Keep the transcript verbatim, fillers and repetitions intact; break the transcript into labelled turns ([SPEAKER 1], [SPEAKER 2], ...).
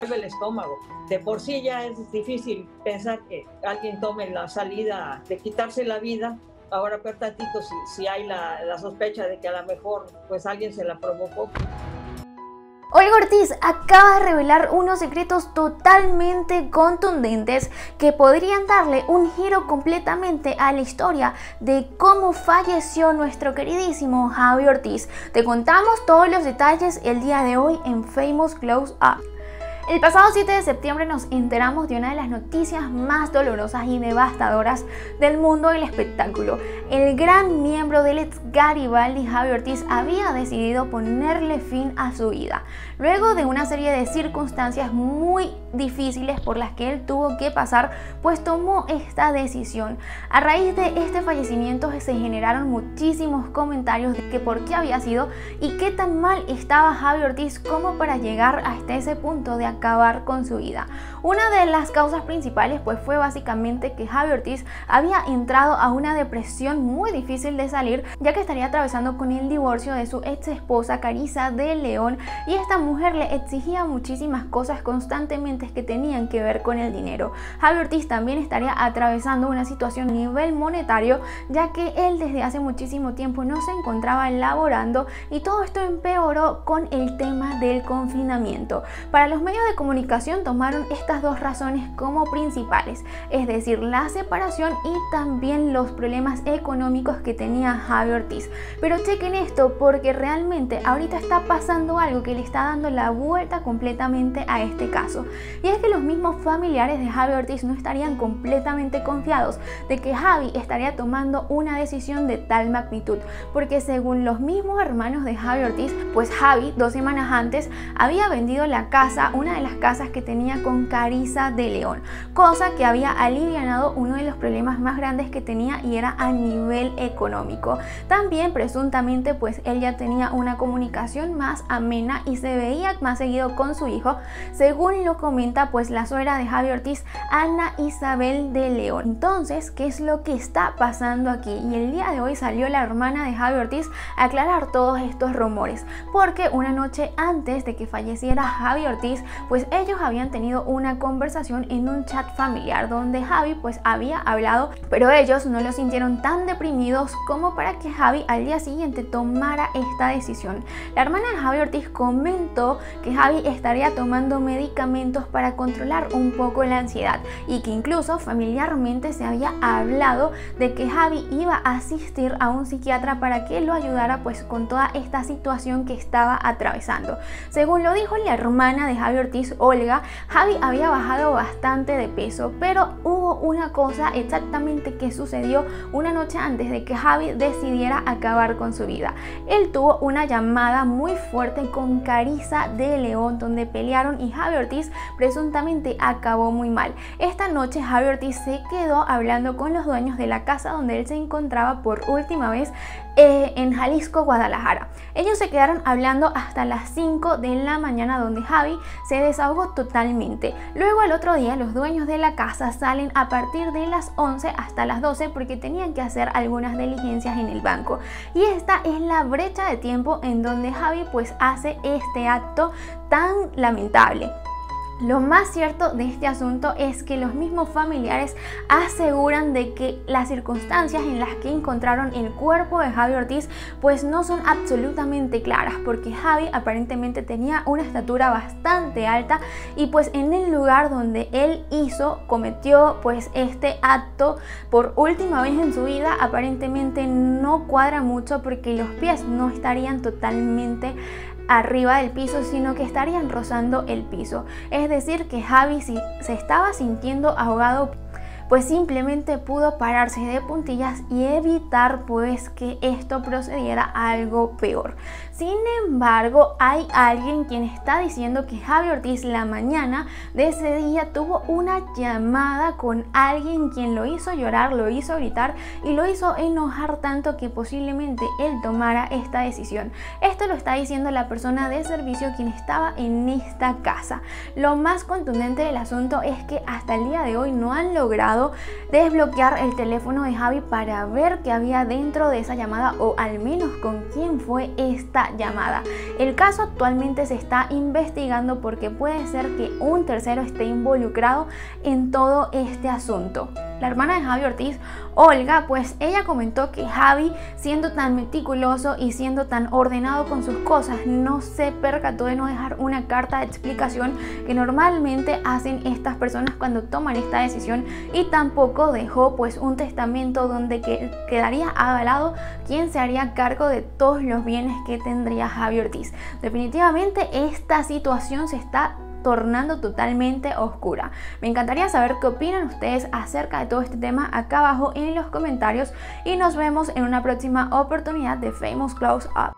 [SPEAKER 1] el estómago. De por sí ya es difícil pensar que alguien tome la salida de quitarse la vida. Ahora peor tantito si, si hay la, la sospecha de que a lo mejor pues alguien se la provocó.
[SPEAKER 2] Olga Ortiz acaba de revelar unos secretos totalmente contundentes que podrían darle un giro completamente a la historia de cómo falleció nuestro queridísimo Javi Ortiz. Te contamos todos los detalles el día de hoy en Famous Close Up. El pasado siete de septiembre nos enteramos de una de las noticias más dolorosas y devastadoras del mundo del espectáculo. El gran miembro del ex Garibaldi, Javi Ortiz, había decidido ponerle fin a su vida, luego de una serie de circunstancias muy difíciles por las que él tuvo que pasar, pues tomó esta decisión. A raíz de este fallecimiento se generaron muchísimos comentarios de que por qué había sido y qué tan mal estaba Javi Ortiz como para llegar hasta ese punto de acabar con su vida. Una de las causas principales pues fue básicamente que Javi Ortiz había entrado a una depresión muy difícil de salir, ya que estaría atravesando con el divorcio de su ex esposa Carissa de León, y esta mujer le exigía muchísimas cosas constantemente que tenían que ver con el dinero. Javi Ortiz también estaría atravesando una situación a nivel monetario, ya que él desde hace muchísimo tiempo no se encontraba laborando, y todo esto empeoró con el tema del confinamiento. Para los medios de comunicación tomaron estas dos razones como principales, es decir, la separación y también los problemas económicos que tenía Javi Ortiz. Pero chequen esto, porque realmente ahorita está pasando algo que le está dando la vuelta completamente a este caso, y es que los mismos familiares de Javi Ortiz no estarían completamente confiados de que Javi estaría tomando una decisión de tal magnitud, porque según los mismos hermanos de Javi Ortiz, pues Javi dos semanas antes había vendido la casa, una de las casas que tenía con Carissa de León, cosa que había alivianado uno de los problemas más grandes que tenía, y era a nivel económico. También presuntamente pues él ya tenía una comunicación más amena y se veía más seguido con su hijo, según lo comenta pues la suegra de Javi Ortiz, Ana Isabel de León. Entonces, ¿qué es lo que está pasando aquí? Y el día de hoy salió la hermana de Javi Ortiz a aclarar todos estos rumores, porque una noche antes de que falleciera Javi Ortiz, pues ellos habían tenido una conversación en un chat familiar donde Javi pues había hablado, pero ellos no lo sintieron tan deprimidos como para que Javi al día siguiente tomara esta decisión. La hermana de Javi Ortiz comentó que Javi estaría tomando medicamentos para controlar un poco la ansiedad, y que incluso familiarmente se había hablado de que Javi iba a asistir a un psiquiatra para que lo ayudara pues con toda esta situación que estaba atravesando. Según lo dijo la hermana de Javi Ortiz, Olga, Javi había bajado bastante de peso, pero hubo una cosa exactamente que sucedió una noche antes de que Javi decidiera acabar con su vida. Él tuvo una llamada muy fuerte con Carissa de León, donde pelearon y Javi Ortiz presuntamente acabó muy mal. Esta noche Javi Ortiz se quedó hablando con los dueños de la casa donde él se encontraba por última vez eh, en Jalisco, Guadalajara. Ellos se quedaron hablando hasta las cinco de la mañana, donde Javi se desahogó totalmente. Luego al otro día los dueños de la casa salen a partir de las once hasta las doce porque tenían que hacer algunas diligencias en el banco, y esta es la brecha de tiempo en donde Javi pues hace este acto tan lamentable. Lo más cierto de este asunto es que los mismos familiares aseguran de que las circunstancias en las que encontraron el cuerpo de Javi Ortiz pues no son absolutamente claras, porque Javi aparentemente tenía una estatura bastante alta, y pues en el lugar donde él hizo, cometió pues este acto por última vez en su vida, aparentemente no cuadra mucho, porque los pies no estarían totalmente arriba del piso, sino que estarían rozando el piso. Es decir, que Javi, si se estaba sintiendo ahogado, pues simplemente pudo pararse de puntillas y evitar pues que esto procediera a algo peor. Sin embargo, hay alguien quien está diciendo que Javi Ortiz la mañana de ese día tuvo una llamada con alguien quien lo hizo llorar, lo hizo gritar y lo hizo enojar tanto que posiblemente él tomara esta decisión. Esto lo está diciendo la persona de servicio quien estaba en esta casa. Lo más contundente del asunto es que hasta el día de hoy no han logrado olvidado desbloquear el teléfono de Javi para ver qué había dentro de esa llamada o al menos con quién fue esta llamada. El caso actualmente se está investigando porque puede ser que un tercero esté involucrado en todo este asunto. La hermana de Javi Ortiz, Olga, pues ella comentó que Javi, siendo tan meticuloso y siendo tan ordenado con sus cosas, no se percató de no dejar una carta de explicación que normalmente hacen estas personas cuando toman esta decisión, y tampoco dejó pues un testamento donde que quedaría avalado quién se haría cargo de todos los bienes que tendría Javi Ortiz. Definitivamente esta situación se está tornando totalmente oscura. Me encantaría saber qué opinan ustedes acerca de todo este tema acá abajo en los comentarios, y nos vemos en una próxima oportunidad de Famous Close Up.